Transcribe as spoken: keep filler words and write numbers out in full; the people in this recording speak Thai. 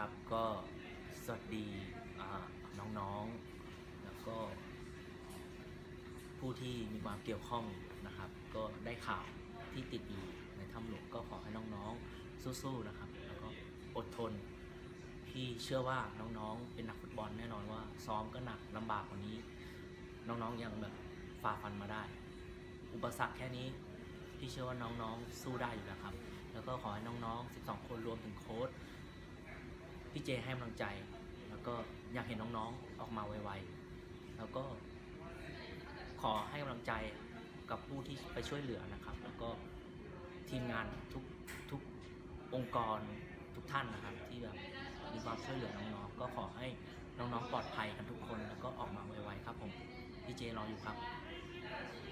ครับก็สวัสดีน้องๆแล้วก็ผู้ที่มีความเกี่ยวข้องนะครับก็ได้ข่าวที่ติดอยู่ในถ้ำหลวงก็ขอให้น้องๆสู้ๆนะครับแล้วก็อดทนพี่เชื่อว่าน้องๆเป็นนักฟุตบอลแน่นอนว่าซ้อมก็หนักลำบากกว่านี้น้องๆยังแบบฝ่าฟันมาได้อุปสรรคแค่นี้พี่เชื่อว่าน้องๆสู้ได้อยู่แล้วครับแล้วก็ขอให้น้องๆสิบสองคนรวมถึงโค้ชพี่เจให้กำลังใจแล้วก็อยากเห็นน้องๆออกมาไวๆแล้วก็ขอให้กำลังใจกับผู้ที่ไปช่วยเหลือนะครับแล้วก็ทีมงานทุกทุกองค์กรทุกท่านนะครับที่แบบมีความช่วยเหลือน้องๆก็ขอให้น้องๆปลอดภัยกันทุกคนแล้วก็ออกมาไวๆครับผมพี่เจรออยู่ครับ